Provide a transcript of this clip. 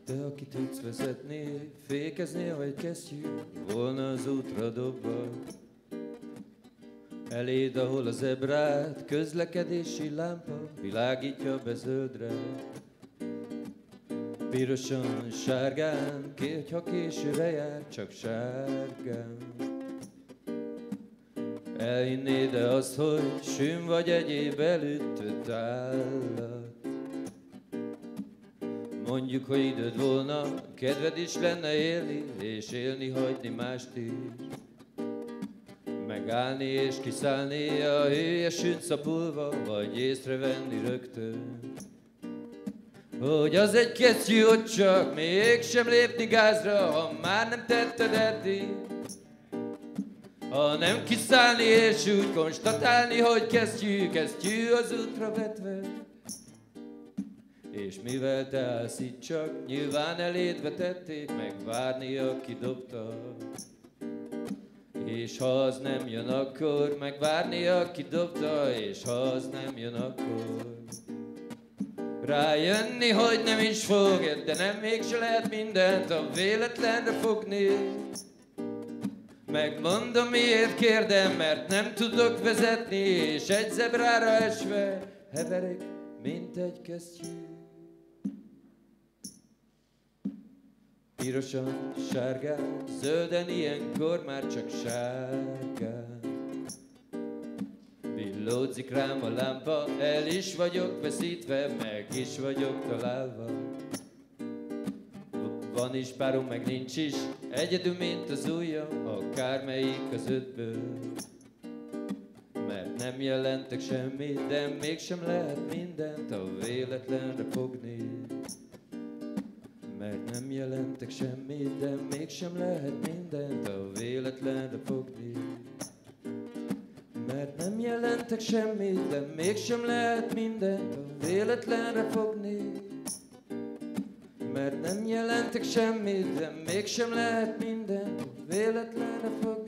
Te, aki tudsz vezetni, fékezni, ha egy kesztyű volna az útra dobva. Eléd, ahol az zebrát, közlekedési lámpa világítja be zöldre. Pirosan, sárgán, kérj, ha későre jár, csak sárgán. Elhinnéd-e azt, hogy sűn vagy egyéb elütött állat? Mondjuk, hogy időd volna, kedved is lenne élni, és élni hagyni mást is. Megállni és kiszállni a hülye süt szapulva, vagy észrevenni rögtön, hogy az egy kesztyű, hogy csak mégsem lépni gázra, ha már nem tetted eddig. Ha nem kiszállni és úgy konstatálni, hogy kesztyű az útra vetve. És mivel te állsz itt csak, nyilván eléd vetették megvárni, aki dobta. És ha az nem jön, akkor megvárni, aki dobta, és ha az nem jön, akkor rájönni, hogy nem is fog, de nem mégse lehet mindent a véletlenre fogni. Megmondom, miért kérdem, mert nem tudok vezetni, és egy zebrára esve heverek, mint egy kesztyű. Pirosan, sárgán, zölden, ilyenkor már csak sárgán. Villódzik rám a lámpa, el is vagyok veszítve, meg is vagyok találva. Van is párom, meg nincs is, egyedül, mint az ujjam, akármelyik az ötből. Mert nem jelentek semmit, de mégsem lehet mindent a véletlenre fogni. Mert nem jelentek semmit, de mégsem lehet mindent a véletlenre fogni. Mert nem jelentek semmit, de mégsem lehet mindent a véletlenre fogni. Mert nem jelentek semmit, de mégsem lehet mindent a véletlenre fogni.